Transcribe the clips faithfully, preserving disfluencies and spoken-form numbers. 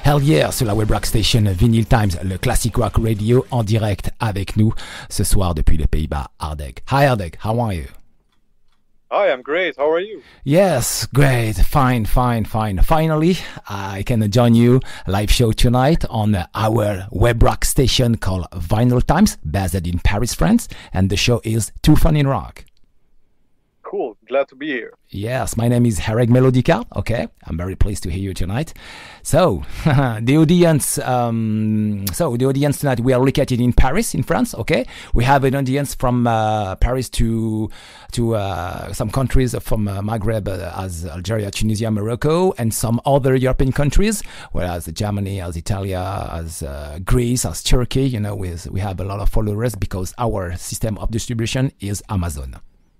Hell yeah, sur la web rock station Vinyl Times, le classic rock radio en direct avec nous ce soir depuis les Pays-Bas, Hardegg. Hi Hardegg, how are you? Hi, I'm great. How are you? Yes, great. Fine, fine, fine. Finally, I can join you live show tonight on our web rock station called Vinyl Times, based in Paris, France. And the show is Too Fun in Rock. Cool. Glad to be here. Yes, my name is Hareg Melodica. Okay, I'm very pleased to hear you tonight. So, the audience, um, so the audience tonight, we are located in Paris, in France. Okay, we have an audience from uh, Paris to to uh, some countries from uh, Maghreb, uh, as Algeria, Tunisia, Morocco, and some other European countries, whereas Germany, as Italy, as uh, Greece, as Turkey. You know, with we have a lot of followers because our system of distribution is Amazon.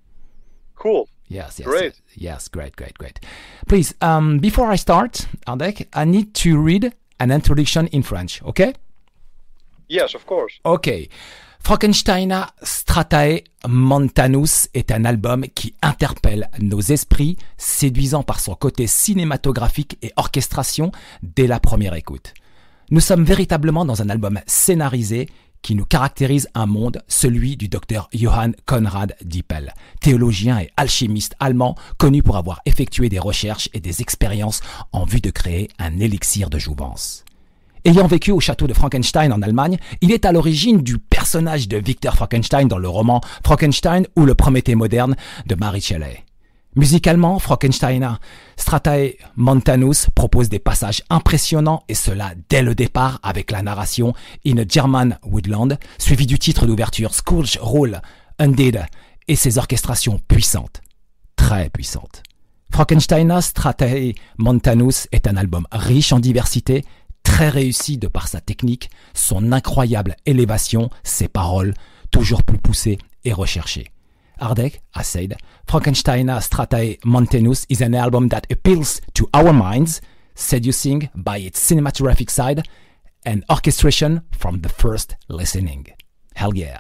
Cool. Yes, yes, great. Yes, great, great, great. Please, um, before I start, Hardegg, I need to read an introduction in French, okay? Yes, of course. Okay. Frankensteina Stratae Montanus est un album qui interpelle nos esprits, séduisant par son côté cinématographique et orchestration dès la première écoute. Nous sommes véritablement dans un album scénarisé qui nous caractérise un monde, celui du docteur Johann Conrad Dippel, théologien et alchimiste allemand connu pour avoir effectué des recherches et des expériences en vue de créer un élixir de jouvence. Ayant vécu au château de Frankenstein en Allemagne, il est à l'origine du personnage de Victor Frankenstein dans le roman Frankenstein ou le Prométhée moderne de Mary Shelley. Musicalement, Frankensteina Stratae Montanus propose des passages impressionnants et cela dès le départ avec la narration In a German Woodland, suivi du titre d'ouverture Scourge Rule Undead et ses orchestrations puissantes, très puissantes. Frankensteina Stratae Montanus est un album riche en diversité, très réussi de par sa technique, son incroyable élévation, ses paroles, toujours plus poussées et recherchées. Hardegg, I said, Frankensteina Stratae Montanus is an album that appeals to our minds, seducing by its cinematographic side and orchestration from the first listening. Hell yeah.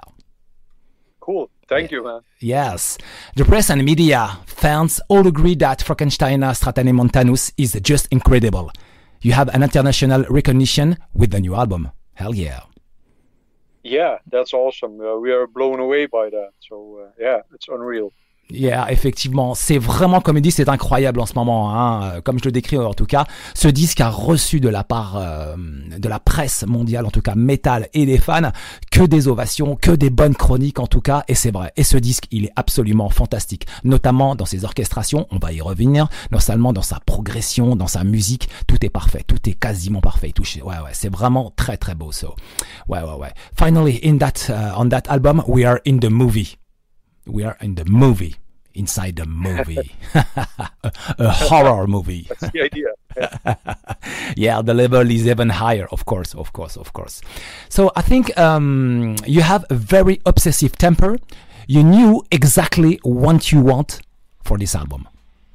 Cool. Thank you, man. Yes. The press and media, fans all agree that Frankensteina Stratae Montanus is just incredible. You have an international recognition with the new album. Hell yeah. Yeah, that's awesome. Uh, we are blown away by that. So, uh, yeah, it's unreal. Yeah, effectivement, c'est vraiment, comme il dit, c'est incroyable en ce moment, hein. Comme je le décris en tout cas. Ce disque a reçu de la part euh, de la presse mondiale, en tout cas métal et des fans, que des ovations, que des bonnes chroniques en tout cas, et c'est vrai. Et ce disque, il est absolument fantastique, notamment dans ses orchestrations, on va y revenir, non seulement dans sa progression, dans sa musique, tout est parfait, tout est quasiment parfait. Tout, ouais, ouais, c'est vraiment très très beau, so. Ouais, ouais, ouais. Finally, in that, uh, on that album, we are in the movie. We are in the movie, inside the movie, a, a horror movie. That's the idea. Yeah. Yeah, the level is even higher, of course, of course, of course. So I think um, you have a very obsessive temper. You knew exactly what you want for this album.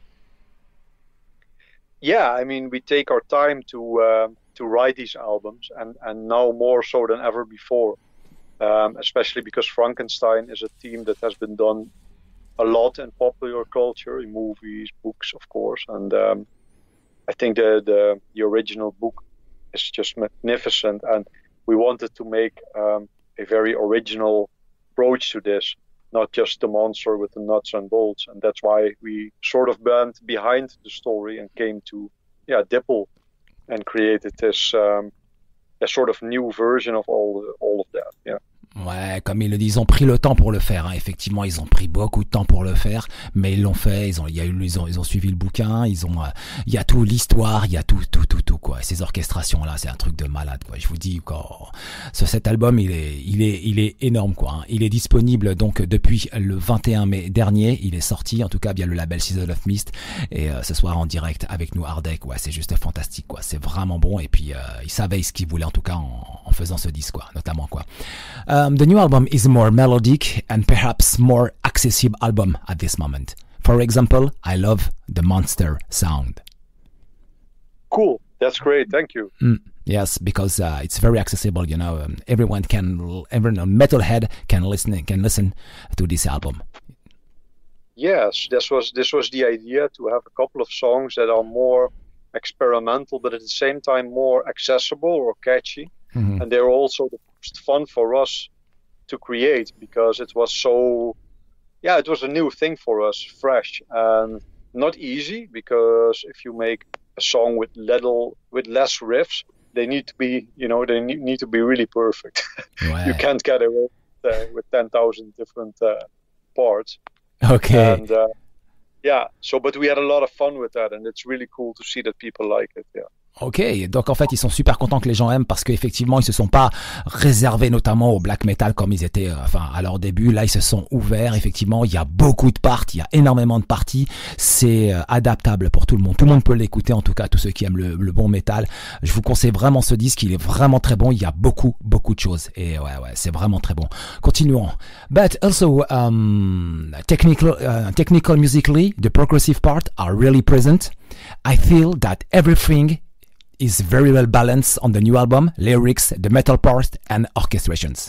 Yeah, I mean, we take our time to uh, to write these albums, and, and now more so than ever before. Um, especially because Frankenstein is a theme that has been done a lot in popular culture, in movies, books, of course. And um, I think the, the the original book is just magnificent. And we wanted to make um, a very original approach to this, not just the monster with the nuts and bolts. And that's why we sort of went behind the story and came to, yeah, Dippel and created this um, a sort of new version of all all of that. Yeah. Ouais, comme ils le disent, ils ont pris le temps pour le faire. Hein. Effectivement, ils ont pris beaucoup de temps pour le faire, mais ils l'ont fait. Ils ont, il y a eu, ils ont, ils ont suivi le bouquin. Ils ont, euh, il y a tout l'histoire, il y a tout, tout, tout, tout quoi. Et ces orchestrations là, c'est un truc de malade quoi. Je vous dis quoi. Ce, cet album, il est, il est, il est énorme quoi. Hein. Il est disponible donc depuis le vingt et un mai dernier. Il est sorti en tout cas via le label Season of Mist. Et euh, ce soir en direct avec nous Hardegg. Ouais, c'est juste fantastique quoi. C'est vraiment bon. Et puis euh, ils savaient ce qu'ils voulaient en tout cas en, en faisant ce disque quoi, notamment quoi. Um, the new album is more melodic and perhaps more accessible album at this moment. For example, I love the monster sound. Cool. That's great. Thank you. Mm, yes, because uh, it's very accessible. You know, um, everyone can, everyone metalhead can listen, can listen to this album. Yes, this was this was the idea, to have a couple of songs that are more experimental, but at the same time more accessible or catchy. Mm-hmm. And they were also the most fun for us to create because it was so, yeah, it was a new thing for us, fresh and not easy, because if you make a song with little, with less riffs, they need to be, you know, they need, need to be really perfect. Ouais. You can't get away with, uh, with ten thousand different uh, parts. Okay. And uh, yeah, so, but we had a lot of fun with that, and it's really cool to see that people like it, yeah. Ok, donc en fait ils sont super contents que les gens aiment parce qu'effectivement ils se sont pas réservés notamment au black metal comme ils étaient euh, enfin à leur début. Là ils se sont ouverts, effectivement il y a beaucoup de parties, il y a énormément de parties, c'est euh, adaptable pour tout le monde, tout le monde peut l'écouter, en tout cas tous ceux qui aiment le, le bon métal. Je vous conseille vraiment ce disque, il est vraiment très bon, il y a beaucoup beaucoup de choses et ouais ouais c'est vraiment très bon. Continuons. But also um, technical, uh, technical musically the progressive part are really present. I feel that everything is very well balanced on the new album, lyrics, the metal part, and orchestrations.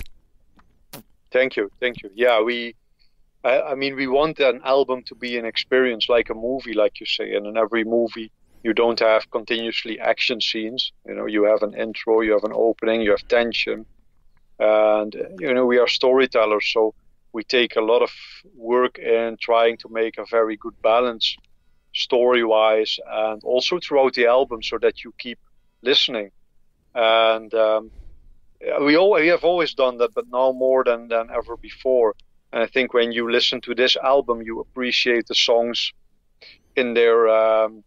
Thank you, thank you. Yeah, we, I, I mean, we want an album to be an experience like a movie, like you say, and in every movie you don't have continuously action scenes. You know, you have an intro, you have an opening, you have tension, and, you know, we are storytellers, so we take a lot of work in trying to make a very good balance story-wise and also throughout the album so that you keep listening. And um, we, all, we have always done that, but now more than, than ever before. And I think when you listen to this album, you appreciate the songs in their, um,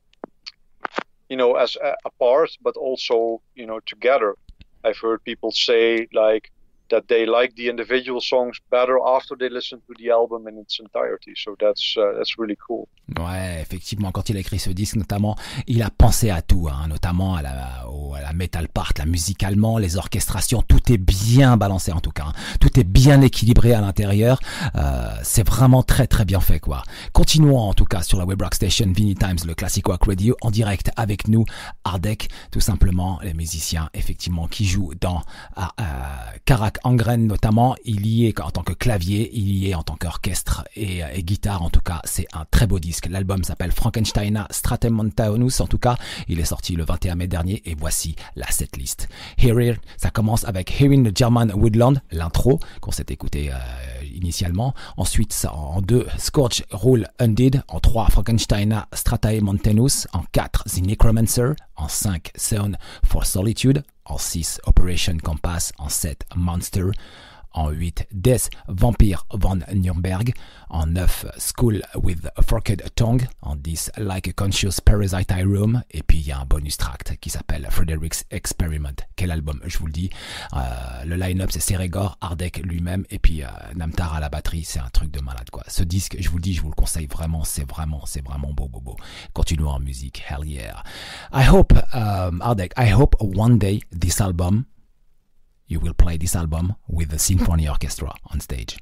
you know, as a, apart, but also, you know, together. I've heard people say, like, that they like the individual songs better after they listen to the album in its entirety. So that's uh, that's really cool. Ouais, effectivement, quand il a écrit ce disque, notamment, il a pensé à tout, hein, notamment à la, au, à la metal part, la musicalement, les orchestrations, tout est bien balancé en tout cas, hein, tout est bien équilibré à l'intérieur, euh, c'est vraiment très très bien fait quoi. Continuons en tout cas sur la Web Rock Station, Vinny Times, le Classic Rock Radio, en direct avec nous, Ardek, tout simplement, les musiciens effectivement qui jouent dans euh, euh, Karak Angren notamment, il y est en tant que clavier, il y est en tant qu'orchestre et, et guitare, en tout cas c'est un très beau disque. L'album s'appelle Frankensteina Stratemontaonus, en tout cas il est sorti le vingt et un mai dernier et voici la setlist. Here, ça commence avec Hearing the German Woodland, l'intro qu'on s'est écouté euh, initialement, ensuite ça, en deux Scorch Rule Undid, en trois Frankensteina Stratemontaonus, en quatre The Necromancer, en cinq Sound for Solitude, en six Operation Compass, en sept Monster, en huit Death Vampire von Nuremberg, en neuf School with a Forked Tongue, en dix Like a Conscious Parasite I Roam, et puis il y a un bonus tract qui s'appelle Frederick's Experiment. Quel album, je vous le dis. Euh, le line-up c'est Ceregor, Ardek lui-même, et puis euh, Namtar à la batterie, c'est un truc de malade quoi. Ce disque, je vous le dis, je vous le conseille vraiment, c'est vraiment, c'est vraiment beau, beau, beau. Continuons en musique, hell yeah. I hope, um, Ardek, I hope one day this album you will play this album with the symphony orchestra on stage.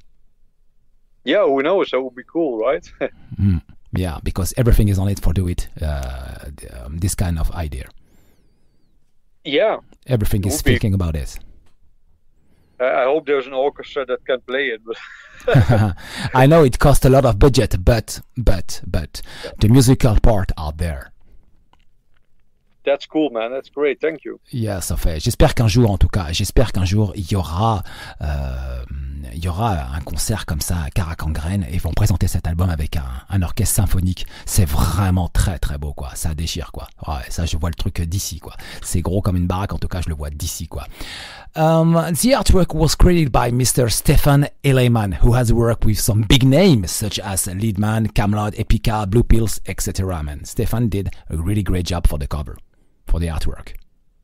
Yeah, who knows? That would be cool, right? mm, yeah, because everything is on it for do it. Uh, um, this kind of idea. Yeah. Everything is speaking be. about this. I hope there's an orchestra that can play it. But I know it costs a lot of budget, but but but yeah. the musical part are there. That's cool, man. That's great. Thank you. Yeah, ça fait. J'espère qu'un jour, en tout cas, j'espère qu'un jour il y aura, euh, il y aura un concert comme ça à Karak Angren et ils vont présenter cet album avec un, un orchestre symphonique. C'est vraiment très très beau, quoi. Ça déchire, quoi. Ouais, ça, je vois le truc d'ici, quoi. C'est gros comme une baraque. En tout cas, je le vois d'ici, quoi. Um, the artwork was created by Mister Stefan Eleman, who has worked with some big names such as Liedman, Camelot, Epica, Blue Pills, et cetera. Man, Stefan did a really great job for the cover. For the artwork.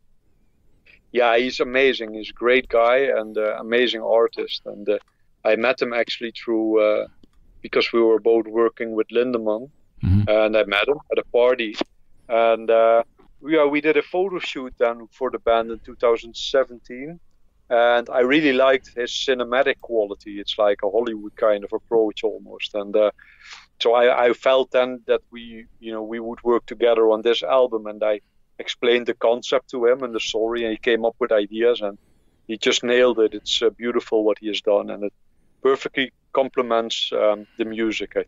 Yeah, he's amazing. He's a great guy and uh, amazing artist. And uh, I met him actually through uh, because we were both working with Lindemann, mm-hmm. and I met him at a party. And uh, we uh, we did a photo shoot then for the band in two thousand seventeen. And I really liked his cinematic quality. It's like a Hollywood kind of approach almost. And uh, so I, I felt then that we, you know, we would work together on this album. And I explained the concept to him and the story, and he came up with ideas, and he just nailed it. It's uh, beautiful what he has done, and it perfectly complements um, the music, I think.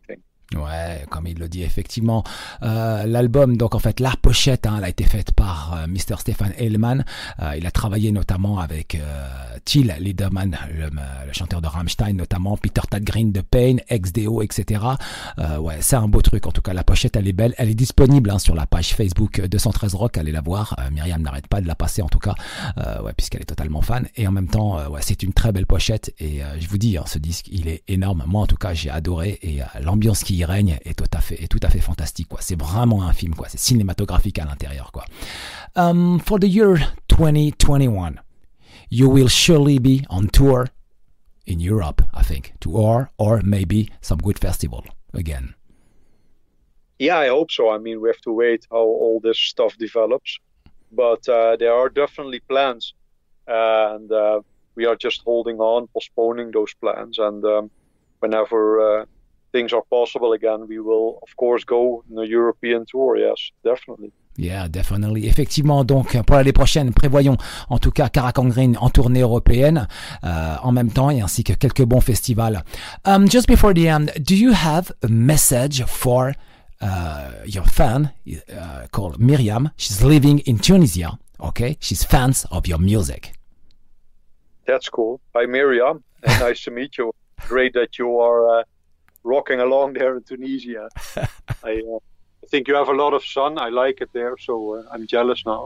Ouais, comme il le dit effectivement, euh, l'album, donc en fait la pochette, hein, elle a été faite par euh, mister Stefan Hellman. Euh, il a travaillé notamment avec euh, Till Lindemann, le, le chanteur de Rammstein, notamment Peter Tägtgren de Pain, X D O, et cetera. Euh, ouais, c'est un beau truc. En tout cas, la pochette, elle est belle. Elle est disponible hein, sur la page Facebook deux cent treize Rock. Allez la voir. Euh, Myriam n'arrête pas de la passer en tout cas, euh, ouais, puisqu'elle est totalement fan. Et en même temps, euh, ouais, c'est une très belle pochette. Et euh, je vous dis, hein, ce disque, il est énorme. Moi, en tout cas, j'ai adoré. Et euh, l'ambiance qui règne est tout à fait, est tout à fait fantastique, quoi. C'est vraiment un film, quoi. C'est cinématographique à l'intérieur, quoi. Um, for the year twenty twenty-one, you will surely be on tour in Europe, I think, tour or maybe some good festival again. Yeah, I hope so. I mean, we have to wait how all this stuff develops, but uh, there are definitely plans, and uh, we are just holding on, postponing those plans, and um, whenever uh, things are possible again, we will, of course, go on a European tour. Yes, definitely. Yeah, definitely. Effectivement, donc, pour l'année prochaine, prévoyons en tout cas Karak Angren en tournée européenne euh, en même temps et ainsi que quelques bons festivals. Um, just before the end, do you have a message for uh, your fan uh, called Myriam? She's living in Tunisia, okay? She's fans of your music. That's cool. Hi, Myriam. Nice to meet you. Great that you are uh, rocking along there in Tunisia. I, uh, I think you have a lot of sun. I like it there, so uh, I'm jealous now.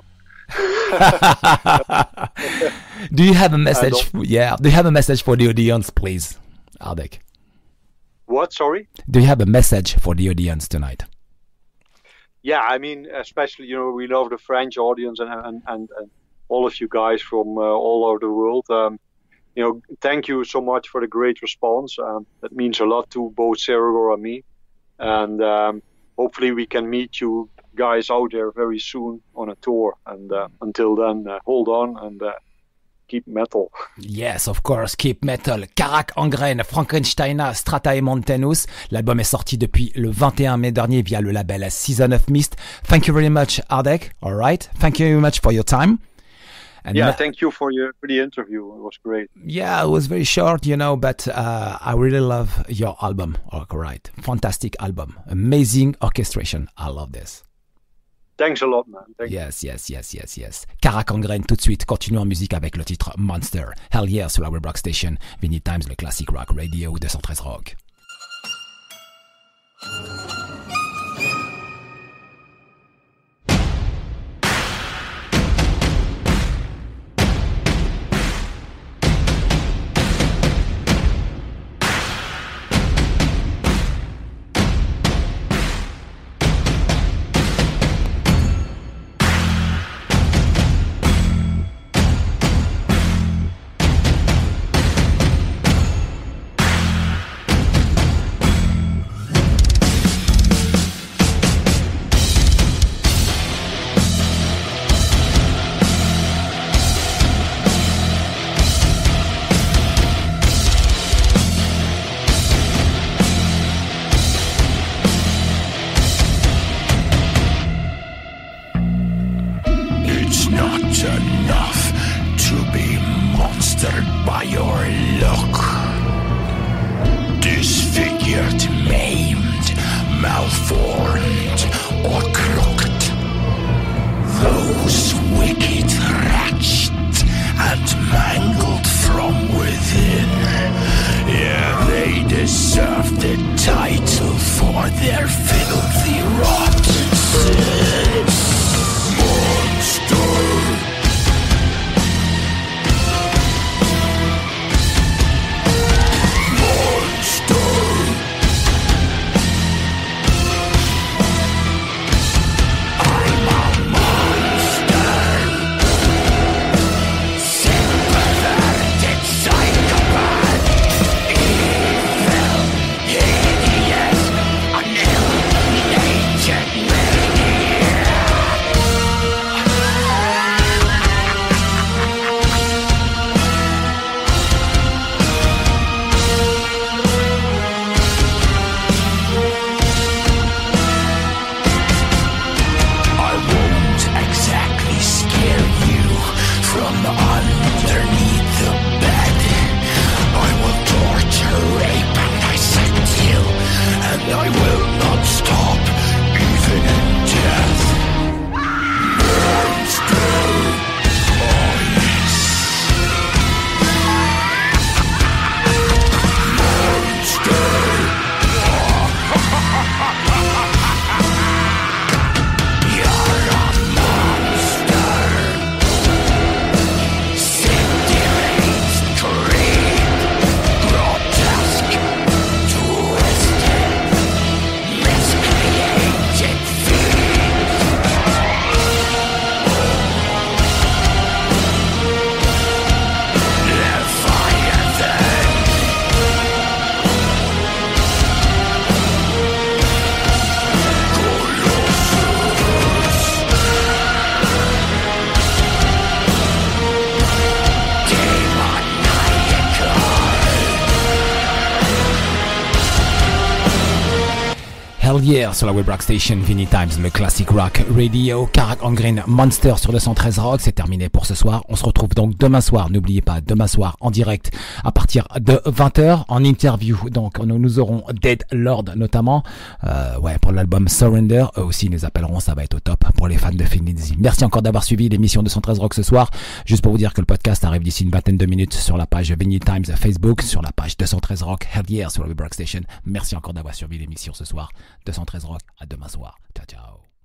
Do you have a message? For, yeah. Do you have a message for the audience, please, Ardek? What? Sorry? Do you have a message for the audience tonight? Yeah, I mean, especially, you know, we love the French audience and and, and, and all of you guys from uh, all over the world. Um, you know, thank you so much for the great response. Um, that means a lot to both Sergor and me. And um, hopefully we can meet you guys out there very soon on a tour. And uh, until then, uh, hold on and uh, keep metal. Yes, of course, keep metal. Karak Angren, Frankensteina, Stratae Montanus. L'album est sorti depuis le vingt et un mai dernier via le label Season of Mist. Thank you very much, Ardek. All right. Thank you very much for your time. And yeah, thank you for your for the interview. It was great. Yeah, it was very short, you know, but uh, I really love your album. All right, fantastic album, amazing orchestration. I love this. Thanks a lot, man. Thank yes, you. yes, yes, yes, yes. Karak Angren, tout de suite, continuons en musique avec le titre Monster. Hell yeah, sur la Web Rock Station. Vinny Times, le classic rock radio deux cent treize Rock. Hell Yeah sur la Web Rock Station, Vinny Times, le classic rock radio, Karak Angren, Monster sur le cent treize Rock. C'est terminé pour ce soir. On se retrouve donc demain soir. N'oubliez pas, demain soir en direct à partir de vingt heures en interview. Donc nous, nous aurons Dead Lord notamment, euh, ouais, pour l'album Surrender. Eux aussi nous appelleront, ça va être au top pour les fans de Finlizzy. Merci encore d'avoir suivi l'émission deux cent treize Rock ce soir. Juste pour vous dire que le podcast arrive d'ici une vingtaine de minutes sur la page Vinny Times Facebook, sur la page deux cent treize Rock, Hell Yeah sur la Web Rock Station. Merci encore d'avoir suivi l'émission ce soir. deux cent treize Rock, à demain soir. Ciao, ciao.